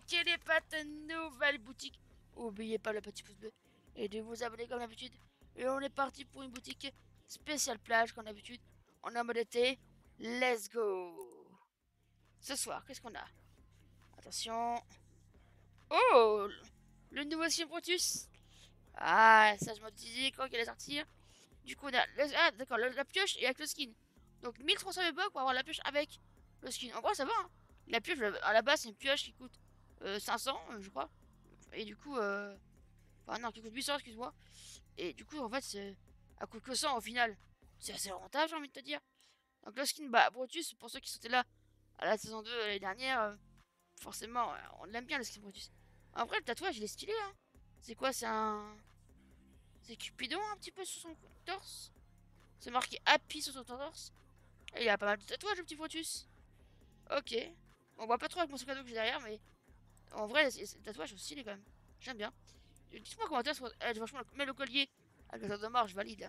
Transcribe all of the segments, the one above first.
Quelle est pas ta nouvelle boutique? Oubliez pas le petit pouce bleu et de vous abonner comme d'habitude. Et on est parti pour une boutique spéciale plage comme d'habitude. On est en mode été. Let's go! Ce soir, qu'est-ce qu'on a? Attention. Oh! Le nouveau skin Brutus. Ah, ça je me disais quand il allait sortir. Du coup, on a ah, d'accord, la pioche et avec le skin. Donc 1300 V-Bucks pour avoir la pioche avec le skin. En vrai, ça va. Hein. La pioche, à la base, c'est une pioche qui coûte 500, je crois. Et du coup, enfin, non, qui coûte 800, excuse-moi. Et du coup, en fait, elle coûte que 100 au final. C'est assez rentable, j'ai envie de te dire. Donc, le skin, bah, Brutus, pour ceux qui étaient là à la saison 2 l'année dernière, forcément, on l'aime bien le skin Brutus. Après, le tatouage, il est stylé, hein. C'est quoi? C'est un. C'est Cupidon un petit peu sur son torse. C'est marqué Happy sur son torse. Et il a pas mal de tatouages, le petit Brutus. Ok. On voit pas trop avec mon sac à dos que j'ai derrière, mais en vrai, les tatouages sont stylés quand même. J'aime bien. Dites-moi en commentaire, franchement, mais le collier avec la tête de mort, je valide.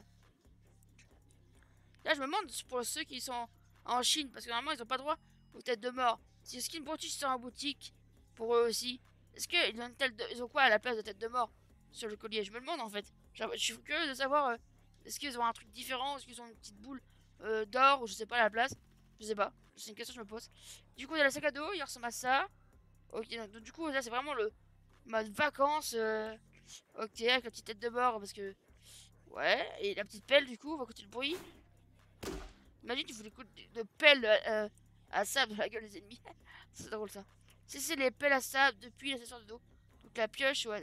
Là, je me demande pour ceux qui sont en Chine, parce que normalement, ils ont pas droit aux têtes de mort. Si le skin Brutus sort en boutique, pour eux aussi, est-ce qu'ils ont ils ont quoi à la place de tête de mort sur le collier? Je me demande en fait. Je suis curieux de savoir, est-ce qu'ils ont un truc différent, est-ce qu'ils ont une petite boule d'or, ou je sais pas à la place. Je sais pas. C'est une question que je me pose. Du coup, il y a le sac à dos, il ressemble à ça. Ok, donc du coup, là, c'est vraiment le mode vacances. Ok, avec la petite tête de mort, parce que. Ouais, et la petite pelle, du coup, on va écouter le bruit. Imagine, tu fous des coups de pelle à sable dans la gueule des ennemis. C'est drôle ça. C'est les pelles à sable depuis l'accessoire de dos. Donc la pioche, ouais.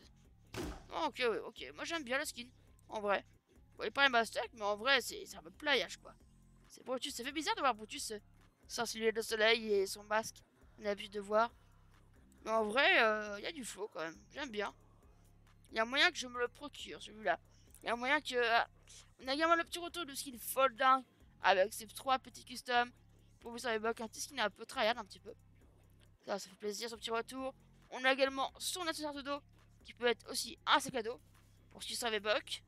Oh, ok, ouais, ok. Moi j'aime bien le skin, en vrai. Bon, il est pas un master, mais en vrai, c'est un peu playage quoi. C'est Brutus. Ça fait bizarre de voir Brutus sans silhouette de soleil et son masque. On a l'habitude de voir. Mais en vrai, il y a du flow quand même. J'aime bien. Il y a moyen que je me le procure, celui-là. Il y a moyen que. On a également le petit retour de skin Fall Down avec ses trois petits customs. Pour vous savez, un petit skin un peu tryhard, un petit peu. Ça fait plaisir, son petit retour. On a également son accessoire de dos qui peut être aussi un sac à dos pour ce qui savait Buck.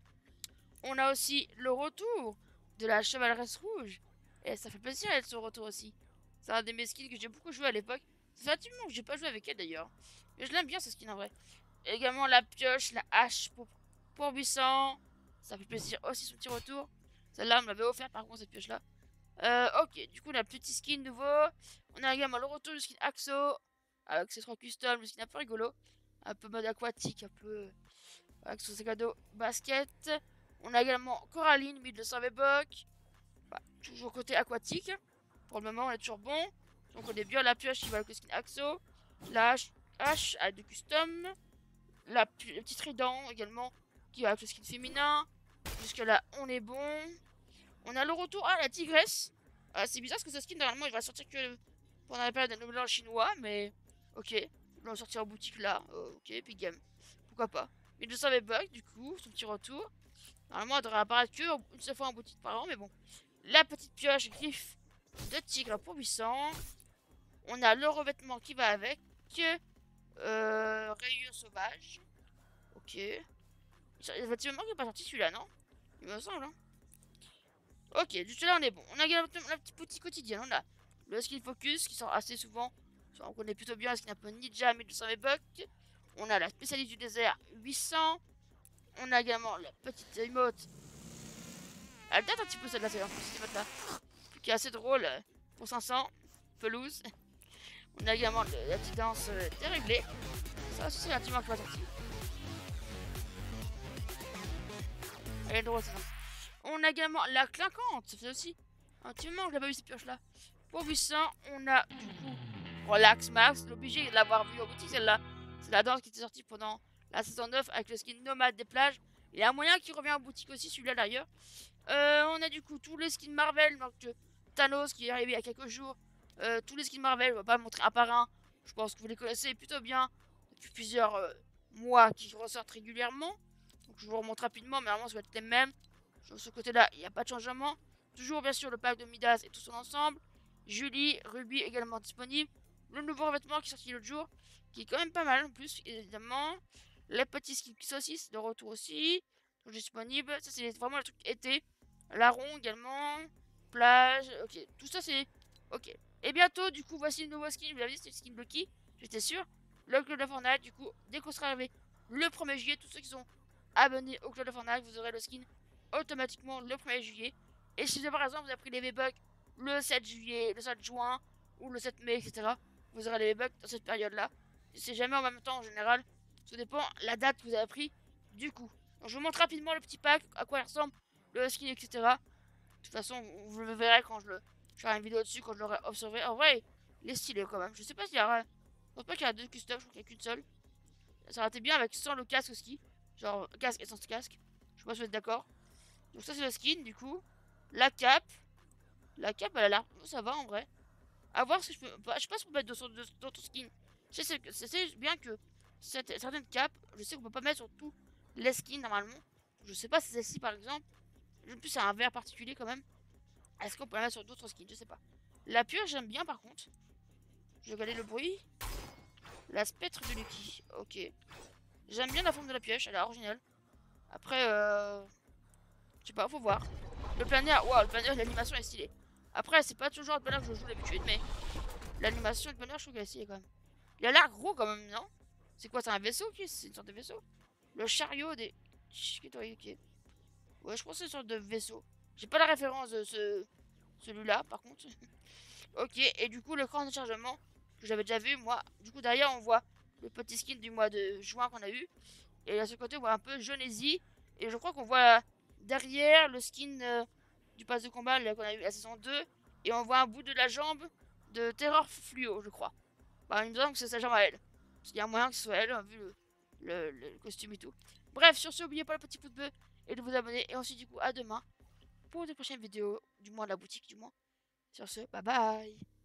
On a aussi le retour de la chevaleresse rouge. Et ça fait plaisir d'être son retour aussi. C'est un des mes skins que j'ai beaucoup joué à l'époque. Ça fait un petit moment que j'ai pas joué avec elle d'ailleurs. Mais je l'aime bien ce skin en vrai. Également la pioche, la hache pour Buisson. Ça fait plaisir aussi son petit retour. Celle-là, on me l'avait offert par contre cette pioche là. Ok, du coup, on a petit skin nouveau. On a également le retour du skin Axo. Avec ses trois customs, le skin un peu rigolo. Un peu mode aquatique, un peu. Avec son sac à dos basket. On a également Coraline, 1200 V-Bucks. Bah, toujours côté aquatique. Pour le moment, on est toujours bon. Donc, on est bien la pioche qui va avec le skin Axo. La hache avec du custom. Le petit trident également qui va avec le skin féminin. Jusque là, on est bon. On a le retour à la tigresse. C'est bizarre parce que ce skin, normalement, il va sortir que pendant la période de nouvel an chinois, mais ok. Il va sortir en boutique là. Ok, puis game. Pourquoi pas. 1200 V-Bucks, du coup, son petit retour. Normalement, elle devrait apparaître que une seule fois en boutique par an, mais bon. La petite pioche griffe de tigre pour 800. On a le revêtement qui va avec. Rayure sauvage. Ok. Effectivement, il n'est pas sorti celui-là, non? Il me semble, hein. Ok, juste là on est bon. On a également la petite boutique quotidienne. On a le skill focus qui sort assez souvent. On connaît plutôt bien le skin un peu ninja 1200 V-Bucks. On a la spécialiste du désert 800. On a également la petite emote. Elle date un petit peu celle-là, c'est en plus cette emote là. Qui est assez drôle pour 500. Pelouse. On a également la petite danse déréglée. Ça aussi c'est un petit qui va sortir. Elle est drôle ça. On a également la clinquante. Ça fait aussi un petit moment que je n'ai pas vu cette pioche là. Pour 800, on a du coup Relax Max, l'obligé de l'avoir vu en boutique celle-là. C'est la danse qui était sortie pendant la saison 9 avec le skin nomade des plages. Il y a un moyen qui revient en boutique aussi, celui-là d'ailleurs. On a du coup tous les skins Marvel, donc Thanos qui est arrivé il y a quelques jours. Tous les skins Marvel, on va pas montrer un par un. Je pense que vous les connaissez plutôt bien depuis plusieurs mois qui ressortent régulièrement. Donc je vous remontre rapidement, mais normalement ça va être les mêmes. Sur ce côté-là, il n'y a pas de changement. Toujours bien sûr le pack de Midas et tout son ensemble. Julie, Ruby également disponible. Le nouveau revêtement qui est sorti l'autre jour, qui est quand même pas mal en plus, évidemment. Les petits skins saucisses de retour aussi, sont disponibles. Ça, c'est vraiment le truc été. Larron également. Plage, ok. Tout ça, c'est ok. Et bientôt, du coup, voici le nouveau skin. Vous l'avez vu, c'est le skin Lucky, j'étais sûr. Le Club de Fortnite, du coup, dès qu'on sera arrivé le 1er juillet, tous ceux qui sont abonnés au Club de Fortnite, vous aurez le skin automatiquement le 1er juillet. Et si par exemple vous avez pris les V-Bucks le 7 juillet, le 7 juin ou le 7 mai, etc., vous aurez les V-Bucks dans cette période-là. C'est jamais en même temps en général. Ça dépend la date que vous avez pris du coup. Donc je vous montre rapidement le petit pack, à quoi il ressemble, le skin, etc. De toute façon, vous le verrez quand je ferai une vidéo dessus, quand je l'aurai observé. En vrai, il est stylé quand même. Je sais pas s'il y aura. Je pense pas qu'il y a deux customs, je crois qu'il y a qu'une seule. Ça aurait été bien avec sans le casque au ski. Genre casque et sans casque. Je sais pas si vous êtes d'accord. Donc ça c'est le skin du coup. La cape. La cape elle a l'air. Ça va en vrai. A voir si je peux. Je sais pas si on peut mettre d'autres skins. Je sais bien que certaines capes, je sais qu'on peut pas mettre sur tous les skins normalement. Je sais pas si celle-ci par exemple. En plus c'est un vert particulier quand même. Est-ce qu'on peut la mettre sur d'autres skins? Je sais pas. La pioche j'aime bien par contre. Je vais regarder le bruit. La spectre de Lucky. Ok. J'aime bien la forme de la pioche, elle est originale. Après, je sais pas, faut voir. Le planeur, waouh, le planeur, l'animation est stylée. Après, c'est pas toujours le planeur que je joue d'habitude, mais l'animation du planeur, je trouve qu'elle est stylée quand même. Il a l'air gros quand même, non? C'est quoi, c'est un vaisseau? Ok, c'est une sorte de vaisseau. Le chariot des. Ok. Ouais, je pense que c'est une sorte de vaisseau. J'ai pas la référence de celui-là, par contre. Ok, et du coup, l'écran de chargement, que j'avais déjà vu, moi. Du coup, derrière, on voit le petit skin du mois de juin qu'on a eu. Et à ce côté, on voit un peu Genesee. Et je crois qu'on voit derrière le skin du pass de combat qu'on a eu la saison 2. Et on voit un bout de la jambe de Terror Fluo, je crois. Bah, il me semble que c'est sa jambe à elle. Parce qu'il y a moyen que ce soit elle, vu le costume et tout. Bref, sur ce, n'oubliez pas le petit pouce bleu et de vous abonner. Et ensuite, du coup, à demain pour une prochaine vidéo, du moins de la boutique, du moins. Sur ce, bye bye.